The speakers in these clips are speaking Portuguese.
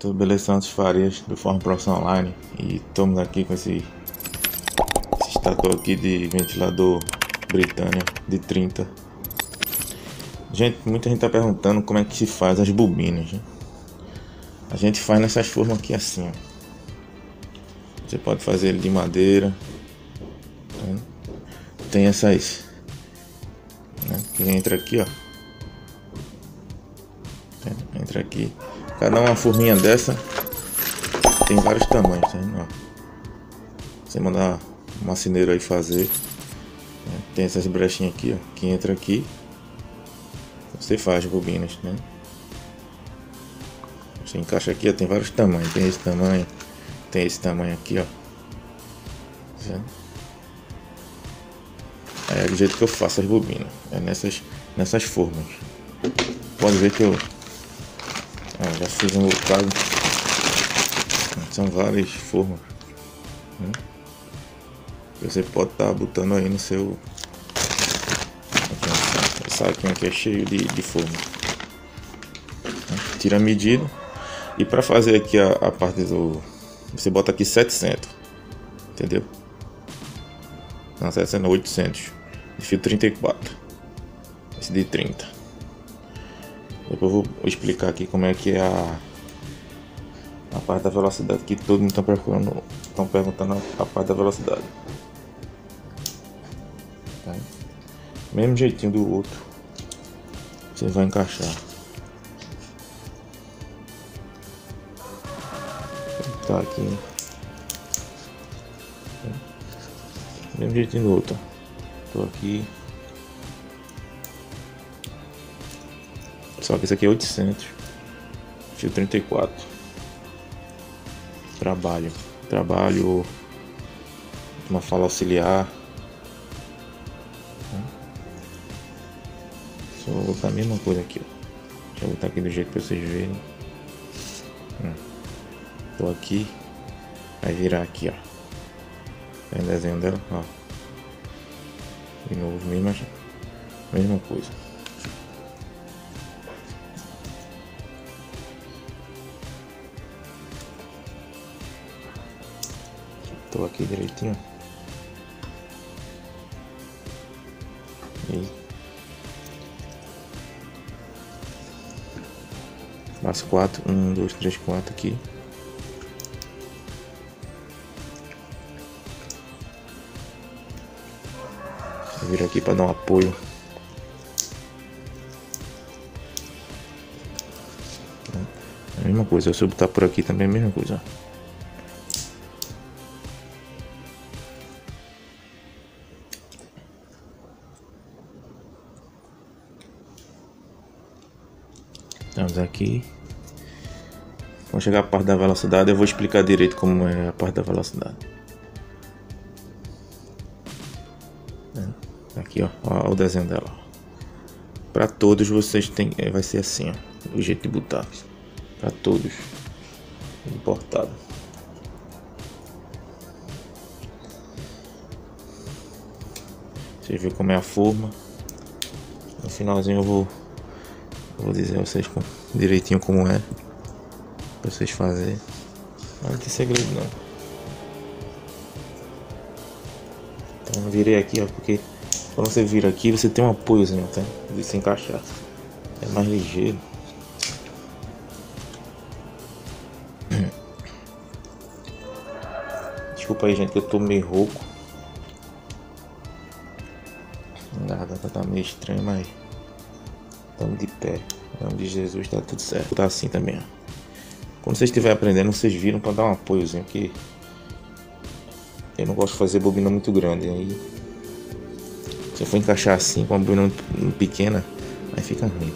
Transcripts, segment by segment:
Sou Beleza Santos Farias, do Forma Profissional Online, e estamos aqui com esse estator aqui de ventilador Britânia de 30. Gente, muita gente está perguntando como é que se faz as bobinas, né? A gente faz nessas formas aqui assim, ó. Você pode fazer ele de madeira, tá? Tem essas, né, que entra aqui, ó. Entra aqui. Cada uma forminha dessa tem vários tamanhos, tá vendo? Ó. Você mandar um marceneiro aí fazer, né? Tem essas brechinhas aqui, ó, que entra aqui. Você faz bobinas, né? Você encaixa aqui, ó, tem vários tamanhos. Tem esse tamanho aqui, ó. É do jeito que eu faço as bobinas, é nessas formas. Pode ver que eu já fiz um bocado. São várias formas, né? Você pode estar botando aí no seu saquinho aqui, é cheio de forma. Tira a medida. E para fazer aqui a parte do... Você bota aqui 700, entendeu? Não, 700 não, 800 de fio 34, esse de 30. Depois eu vou explicar aqui como é que é a parte da velocidade, que todo mundo estão perguntando a parte da velocidade, tá? Mesmo jeitinho do outro, você vai encaixar. Tá aqui, mesmo jeitinho do outro. Tô aqui. Só que esse aqui é 800, fio 34. Trabalho uma fala auxiliar. Só vou botar a mesma coisa aqui, ó. Deixa eu botar aqui do jeito pra vocês verem. Tô aqui, vai virar aqui, ó. Tem o desenho dela, ó. De novo, mesma coisa. Tô aqui direitinho. E faço 4, 1, 2, 3, 4 aqui. Vira aqui para dar um apoio. A mesma coisa, se eu botar por aqui também é a mesma coisa. Estamos aqui. Quando chegar a parte da velocidade, eu vou explicar direito como é a parte da velocidade. Aqui, ó o desenho dela. Para todos vocês vai ser assim, ó, o jeito de botar. Para todos, importado. Vocês viram como é a forma. No finalzinho eu vou dizer a vocês direitinho como é, para vocês fazerem. Não tem segredo não. Então eu virei aqui, ó, porque quando você vira aqui, você tem um apoiozinho, tá? De se encaixar. É mais ligeiro. Desculpa aí, gente, que eu tô meio rouco. Nada, tá meio estranho, mas estamos de pé. Em nome de Jesus, tá tudo certo. Tá assim também, ó. Quando vocês estiverem aprendendo, vocês viram para dar um apoiozinho, que eu não gosto de fazer bobina muito grande. Aí se eu for encaixar assim com uma bobina pequena, aí fica ruim.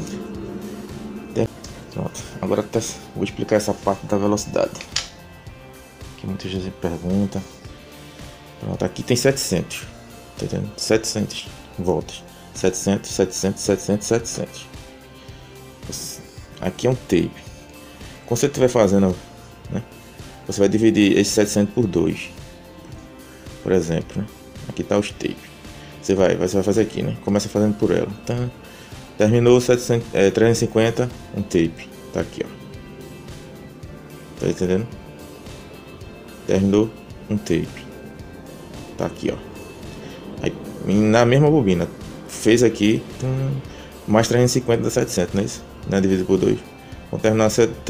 Pronto. Agora vou explicar essa parte da velocidade, que muita gente pergunta. Pronto, aqui tem 700, tá entendendo? 700 voltas. 700, 700, 700, 700. Aqui é um tape. Quando você estiver fazendo, né, você vai dividir esse 700 por 2, por exemplo, né? Aqui tá os tapes. Você vai fazer aqui, né? Começa fazendo por ela. Então, terminou 350, um tape. Tá aqui, ó. Tá entendendo? Terminou um tape. Tá aqui, ó. Aí, na mesma bobina, fez aqui mais 350 dá 700, não é isso? Né? Dividido por 2. Vou terminar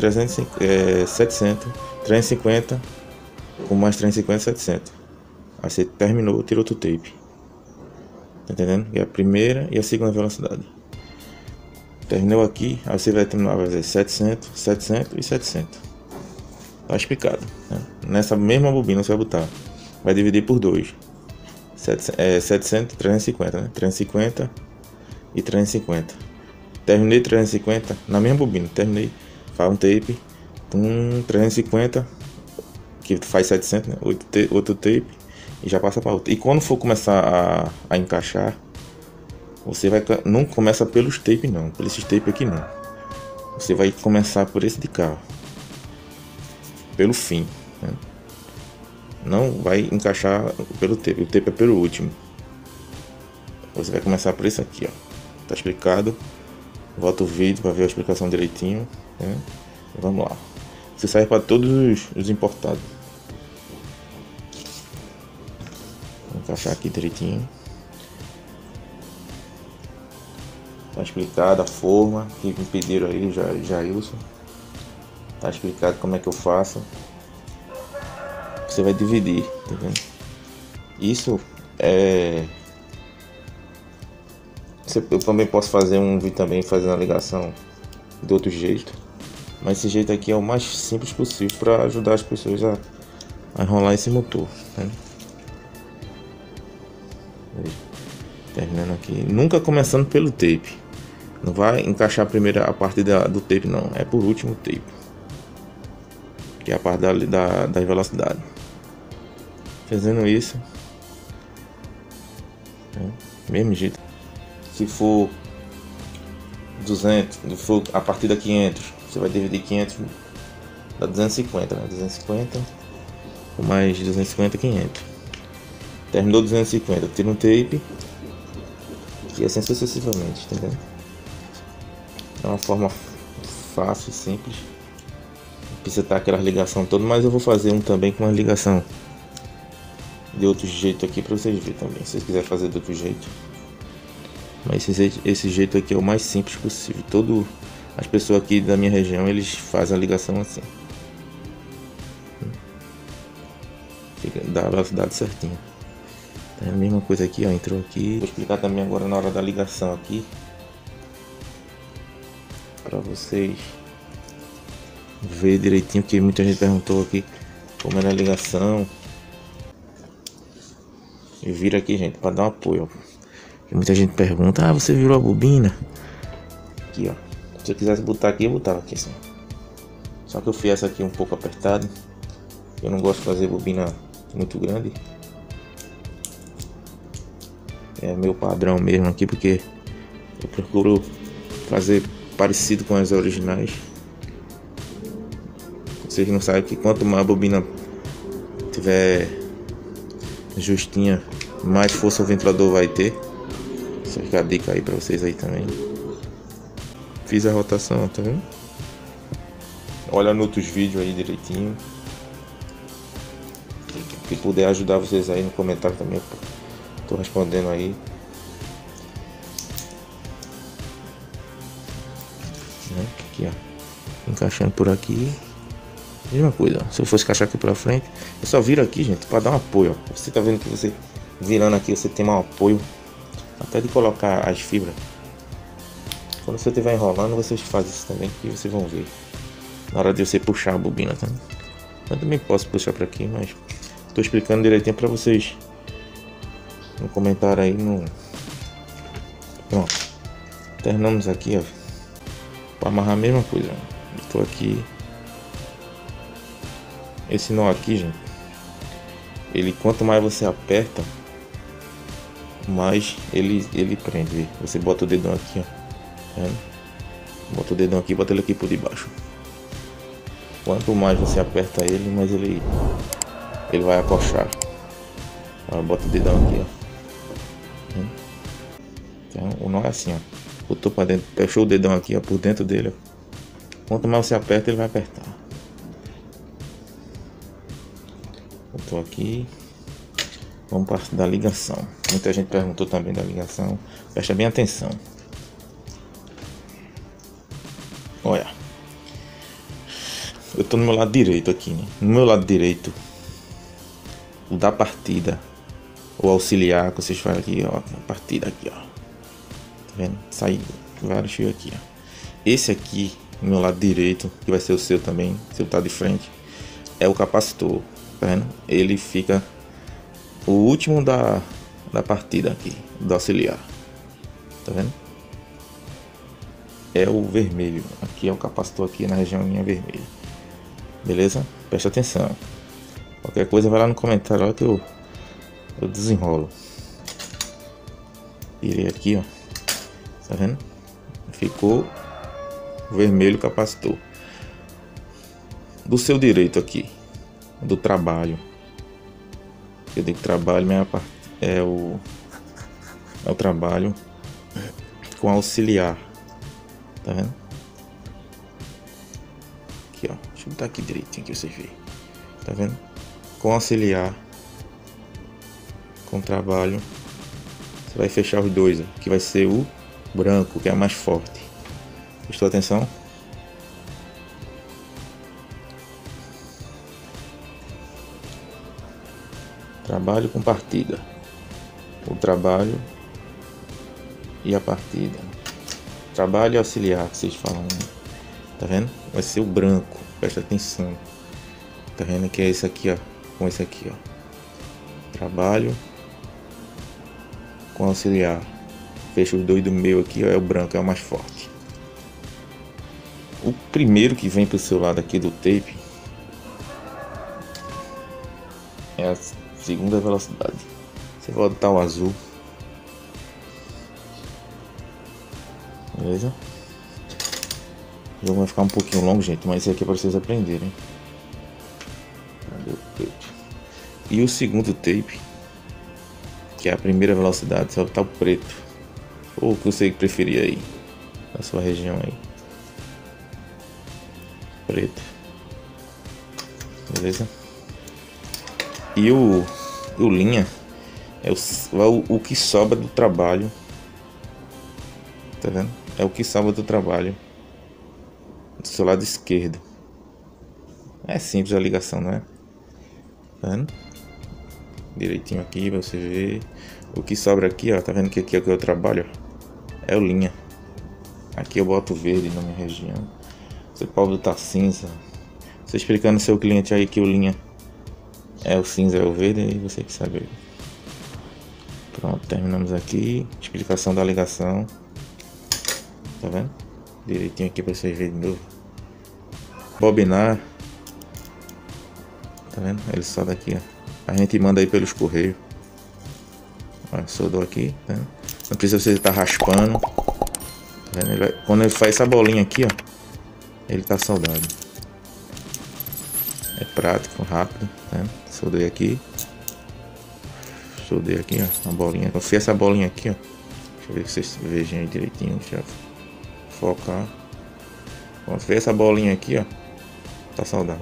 700, 350 com mais 350, 700. Aí você terminou, tirou outro tape. Tá entendendo? E a primeira e a segunda velocidade. Terminou aqui, aí você vai terminar, vai fazer 700, 700 e 700. Tá explicado, né? Nessa mesma bobina você vai botar, vai dividir por 2. 700, 350, né? 350 e 350. Terminei 350 na mesma bobina. Terminei, faz um tape com 350, que faz 700, né? Outro tape e já passa para outro. E quando for começar a encaixar, você vai, não começa pelos tapes não, por esses tapes aqui não. Você vai começar por esse de cá, ó, pelo fim, né? Não vai encaixar pelo tape, o tape é pelo último. Você vai começar por esse aqui, ó. Tá explicado. Volta o vídeo para ver a explicação direitinho, né? Vamos lá. Você serve para todos os importados. Vou encaixar aqui direitinho. Tá explicado a forma que me pediram aí, Jailson. Tá explicado como é que eu faço. Você vai dividir, tá vendo? Isso é... Eu também posso fazer um vídeo também fazendo a ligação de outro jeito. Mas esse jeito aqui é o mais simples possível para ajudar as pessoas a enrolar esse motor, né? Terminando aqui. Nunca começando pelo tape. Não vai encaixar primeiro a parte do tape não. É por último o tape. Que é a parte da velocidade. Fazendo isso, né? Mesmo jeito. Se for 200, se for a partir da 500, você vai dividir 500, dá 250, né? 250 com mais 250, 500. Terminou 250, tira um tape e assim sucessivamente, entendeu? É uma forma fácil e simples. Não precisa estar aquela ligação toda, mas eu vou fazer um também com uma ligação de outro jeito aqui para vocês verem também, se vocês quiserem fazer de outro jeito. Mas esse jeito aqui é o mais simples possível. As pessoas aqui da minha região, eles fazem a ligação assim. Dá a velocidade certinho. É a mesma coisa aqui, ó, entrou aqui. Vou explicar também agora na hora da ligação aqui, para vocês ver direitinho, que muita gente perguntou aqui como era a ligação. E vira aqui, gente, para dar um apoio, ó. Muita gente pergunta, ah, você virou a bobina? Aqui, ó. Se eu quisesse botar aqui, eu botava aqui assim. Só que eu fiz essa aqui um pouco apertado. Eu não gosto de fazer bobina muito grande. É meu padrão mesmo aqui, porque eu procuro fazer parecido com as originais. Vocês não sabem que quanto mais a bobina tiver justinha, mais força o ventilador vai ter. Essa fica a dica aí pra vocês aí também. Fiz a rotação, tá vendo? Olha nos outros vídeos aí direitinho. Se puder ajudar vocês aí no comentário também, tô respondendo aí. Aqui, ó. Encaixando por aqui. Mesma coisa, ó. Se eu fosse encaixar aqui pra frente, eu só viro aqui, gente, pra dar um apoio, ó. Você tá vendo que você virando aqui, você tem um apoio até de colocar as fibras. Quando você estiver enrolando, vocês fazem isso também, que vocês vão ver na hora de você puxar a bobina, tá? Eu também posso puxar para aqui, mas tô explicando direitinho para vocês no comentário aí. Pronto, terminamos aqui, ó. Para amarrar a mesma coisa, eu tô aqui. Esse nó aqui, gente, ele, quanto mais você aperta, mais ele prende. Você bota o dedão aqui, ó. Bota o dedão aqui, bota ele aqui por debaixo. Quanto mais você aperta ele, mais ele vai acochar. Ó, bota o dedão aqui, ó. Então, o nó é assim, ó. Botou para dentro, fechou o dedão aqui, ó, por dentro dele, ó. Quanto mais você aperta, ele vai apertar. passou aqui. Vamos para da ligação. Muita gente perguntou também da ligação. Presta bem atenção. Olha. Eu tô no meu lado direito aqui, né? No meu lado direito, o da partida, o auxiliar que vocês falam aqui, ó. A partida aqui, ó. Tá vendo? Sai vários fios aqui, ó. Esse aqui, no meu lado direito, que vai ser o seu também, se eu tá de frente, é o capacitor. Tá vendo? Ele fica o último da partida aqui, do auxiliar. Tá vendo? É o vermelho. Aqui é o capacitor aqui na região linha vermelha. Beleza? Presta atenção. Qualquer coisa vai lá no comentário lá que eu desenrolo. Tirei aqui, ó. Tá vendo? Ficou vermelho o capacitor. Do seu direito aqui, do trabalho. Eu digo trabalho, minha parte é o trabalho com auxiliar. Tá vendo? Aqui, ó. Deixa eu botar aqui direitinho que vocês veem. Tá vendo? Com auxiliar, com trabalho, você vai fechar os dois, ó, que vai ser o branco, que é mais forte. Prestou atenção? Trabalho com partida. O trabalho e a partida. Trabalho e auxiliar, que vocês falam. Tá vendo? Vai ser o branco. Presta atenção. Tá vendo que é esse aqui, ó. Com esse aqui, ó. Trabalho com auxiliar. Fecha os dois do meio aqui, ó. É o branco, é o mais forte. O primeiro que vem pro seu lado aqui do tape é a segunda velocidade. Você vai botar o azul. Beleza? O jogo vai ficar um pouquinho longo, gente, mas isso aqui é para vocês aprenderem. Cadê o tape? E o segundo tape, que é a primeira velocidade, você vai botar o preto. Ou o que você preferir aí, na sua região aí. Preto. Beleza? E o linha é o que sobra do trabalho. Tá vendo? É o que sobra do trabalho do seu lado esquerdo. É simples a ligação, não é? Tá vendo? Direitinho aqui pra você ver. O que sobra aqui, ó. Tá vendo que aqui é o que eu trabalho? É o linha. Aqui eu boto verde na minha região. Você pode botar cinza. Você explicando ao seu cliente aí que o linha é o cinza, é o verde, aí você que sabe. Pronto, terminamos aqui. Explicação da ligação. Tá vendo? Direitinho aqui pra vocês verem de novo. Bobinar. Tá vendo? Ele solda aqui, ó. A gente manda aí pelos correios. Olha, soldou aqui, tá vendo? Não precisa você estar raspando. Tá vendo? Quando ele faz essa bolinha aqui, ó, ele tá soldado. É prático, rápido, tá vendo? Soldei aqui. Soldei aqui, ó, a bolinha. Eu fiz essa bolinha aqui, ó. Deixa eu ver que vocês vejam aí direitinho. Deixa eu focar. Quando fez essa bolinha aqui, ó, tá soldado.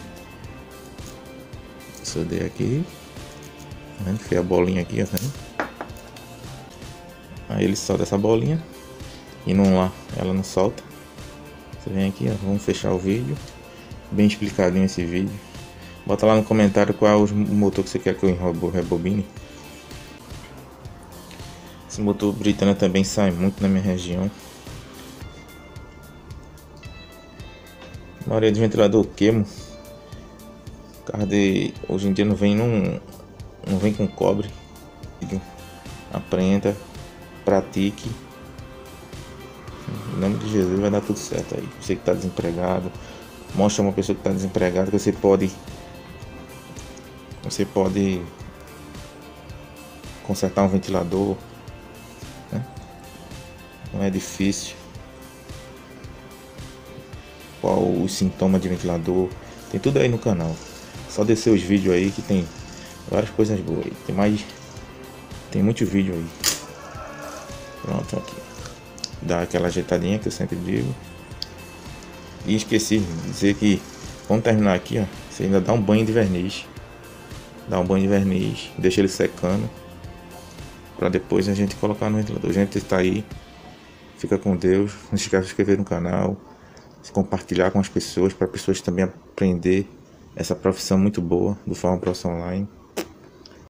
Soldei aqui. Tá vendo? Fiz a bolinha aqui, ó, tá vendo? Aí ele solta essa bolinha. E não lá, ela não solta. Você vem aqui, ó, vamos fechar o vídeo. Bem explicadinho esse vídeo. Bota lá no comentário qual é o motor que você quer que eu rebobine. Esse motor britânico também sai muito na minha região. A maioria de ventilador queimo. Hoje em dia não vem com cobre. Aprenda, pratique. Em nome de Jesus vai dar tudo certo aí. Você que está desempregado, mostra uma pessoa que está desempregada que você pode consertar um ventilador, né? Não é difícil. Qual os sintomas de ventilador, tem tudo aí no canal. Só descer os vídeos aí que tem várias coisas boas aí. Tem muito vídeo aí. Pronto, aqui. Dá aquela ajeitadinha que eu sempre digo. E esqueci de dizer que quando terminar aqui, ó, você ainda dá um banho de verniz. dá um banho de verniz, deixa ele secando, para depois a gente colocar no ventilador. Gente, está aí, fica com Deus, não se esqueça de se inscrever no canal, se compartilhar com as pessoas, para pessoas também aprender essa profissão muito boa do Farm Profissão Online.